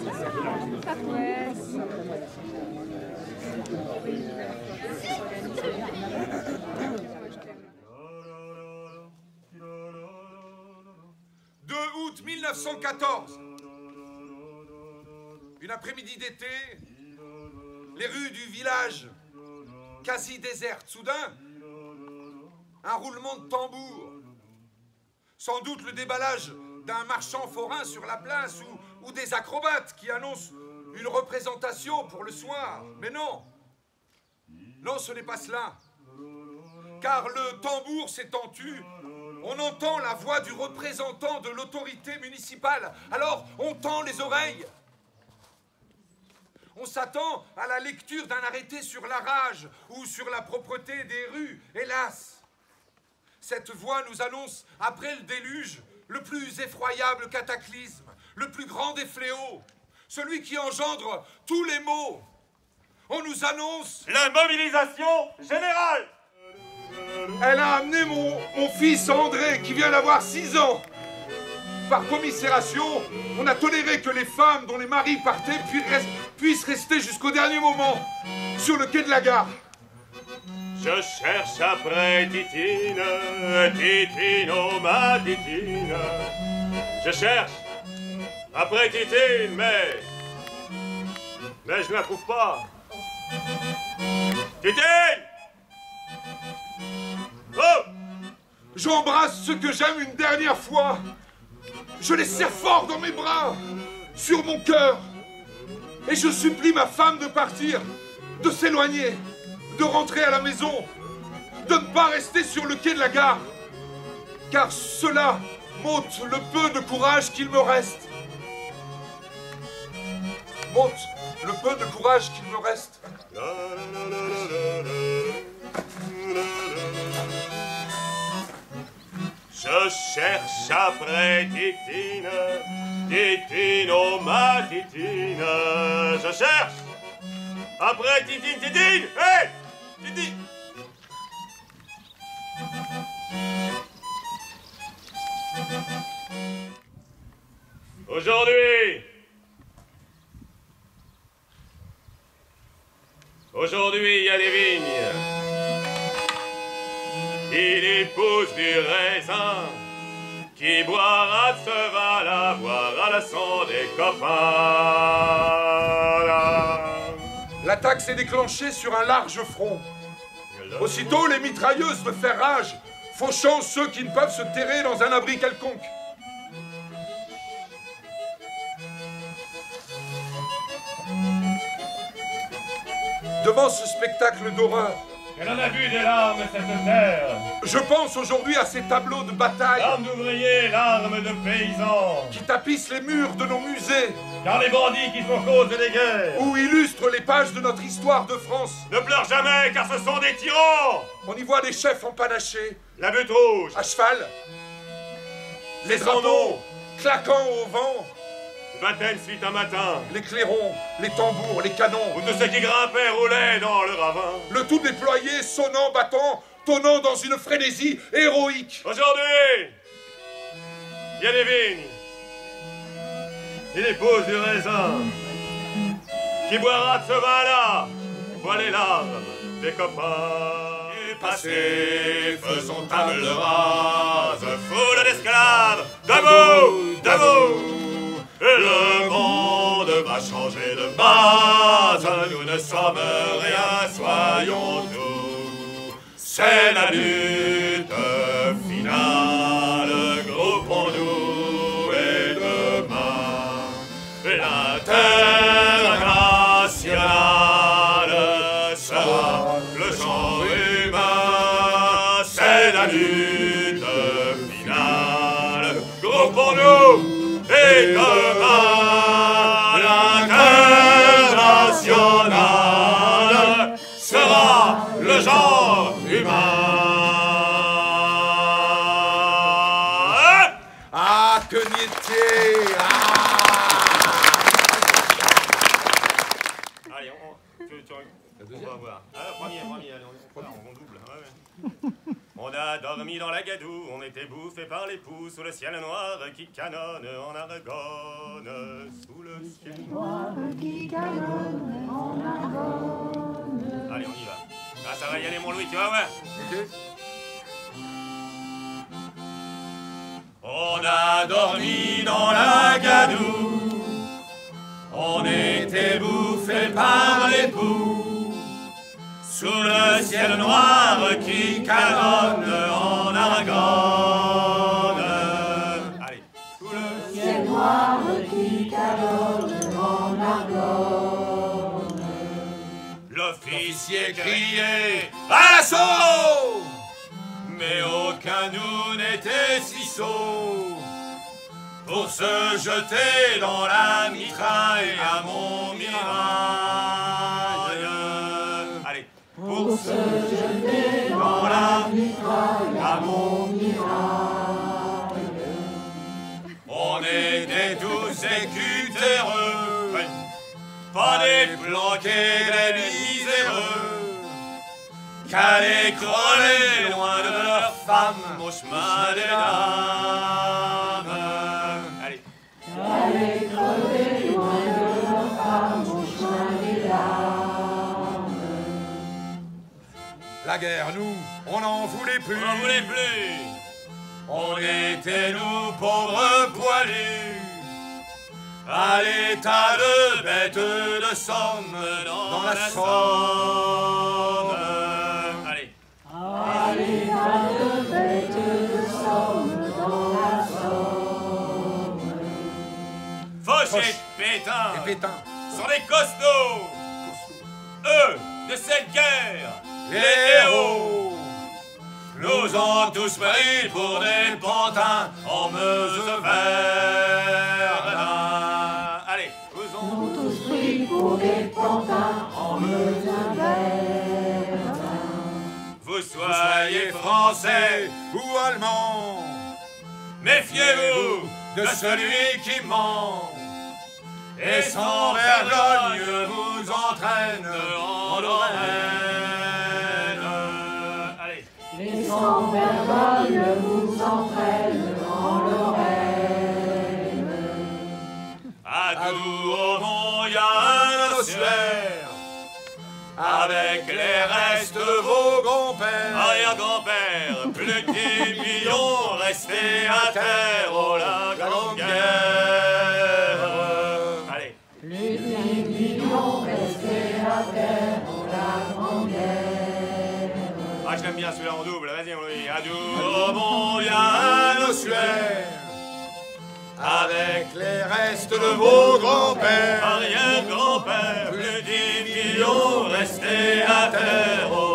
Août 1914. Une après-midi d'été, les rues du village quasi désertes. Soudain, un roulement de tambour. Sans doute le déballage d'un marchand forain sur la place ou des acrobates qui annoncent une représentation pour le soir. Mais non, non, ce n'est pas cela. Car le tambour s'étant tu, on entend la voix du représentant de l'autorité municipale. Alors, on tend les oreilles. On s'attend à la lecture d'un arrêté sur la rage ou sur la propreté des rues. Hélas, cette voix nous annonce, après le déluge, le plus effroyable cataclysme, le plus grand des fléaux, celui qui engendre tous les maux. On nous annonce la mobilisation générale. Elle a amené mon fils André, qui vient d'avoir 6 ans. Par commisération, on a toléré que les femmes dont les maris partaient puissent rester jusqu'au dernier moment sur le quai de la gare. Je cherche après Titine, Titine, oh ma Titine. Je cherche après Titine, mais je ne la trouve pas. Titine! Oh! J'embrasse ceux que j'aime une dernière fois. Je les serre fort dans mes bras, sur mon cœur. Et je supplie ma femme de partir, de s'éloigner, de rentrer à la maison, de ne pas rester sur le quai de la gare. Car cela m'ôte le peu de courage qu'il me reste. M'ôte le peu de courage qu'il me reste. Je cherche après Titine, Titine, oh ma Titine. Je cherche après Titine, Titine. Hé, Titine. Aujourd'hui, il y a des vignes. Il épouse du raisin, qui boira de ce val, boira la sang des copains. L'attaque s'est déclenchée sur un large front. Aussitôt, les mitrailleuses de fer rage, fauchant ceux qui ne peuvent se terrer dans un abri quelconque. Devant ce spectacle d'horreur, Elle en a vu des larmes, cette terre. je pense aujourd'hui à ces tableaux de bataille Larmes d'ouvriers, larmes de paysans. qui tapissent les murs de nos musées, Car les bandits qui font cause des guerres ou illustrent les pages de notre histoire de France. ne pleurent jamais, car ce sont des tyrans. On y voit des chefs empanachés, La butte rouge, à cheval, les son drapeaux nom. claquant au vent, Bataille suite un matin, les clairons, les tambours, les canons, où tous ceux qui grimpaient roulaient dans le ravin. le tout déployé, sonnant, battant, tonnant dans une frénésie héroïque. Aujourd'hui, il y a des vignes. Il épouse du raisin. Qui boira de ce vin-là, voit les larmes des copains. Du passé, faisons table rase, foule d'esclaves, debout, debout. Le monde va changer de base, nous ne sommes rien, soyons-nous. C'est la lutte finale, groupons-nous et demain, l'internationale sera le genre humain. C'est la lutte finale, groupons-nous. Et demain, l'international sera le genre humain. Ah, que n'y était! Allez, on va voir. Ah, premier, allez, on double. Ouais. On a dormi dans la gadoue, on était bouffés par les poux, sous le ciel noir qui canonne en Argonne, sous le ciel noir. Allez, on y va. Ah, ça va y aller, mon Louis, tu vas voir. Ok. On a dormi dans la gadoue, on était bouffés par les poux, sous le ciel noir qui canonne en argonne. Allez. Sous le ciel noir qui canonne en argonne. L'officier criait à l'assaut, mais aucun nous n'était si sot pour se jeter dans la mitraille à Montmirail. Allez, pour se jeter dans la mitraille à Montmirail. On était tous écutéreux, pas des planqués, des miséreux, qu'allaient crever loin de leurs femmes au chemin des dames. Allez. Qu'allaient crever loin de leurs femmes au chemin des dames. La guerre, nous, on n'en voulait plus. On n'en voulait plus. On était, nous, pauvres poilus, à l'état de bêtes de somme dans la Somme. À l'état de bêtes de somme dans la Somme. Fauché et Pétain sont les costauds, eux, de cette guerre, les héros, nous ont tous pris pour des pantins en Meuse Verdun. Allez, nous ont tous pris pour des pantins en Meuse Verdun. Vous soyez français ou allemand, méfiez-vous de celui qui ment et sans vergogne vous entraîne en Lorraine. Allez. Et sans vergogne vous entraîne en Lorraine. À Douaumont, il y a un ossuaire avec les restes de vos grands-pères, arrière-grands-pères, plus de 10 millions restés à terre, oh la grande guerre. Allez. Plus de 10 millions restés à terre, oh la grande guerre. Ah, je l'aime bien celui-là en double, vas-y, oui. À Douaumont, il y a un ossuaire avec les restes de vos grands-pères, arrière-grands-pères, plus de 10 millions restés à terre.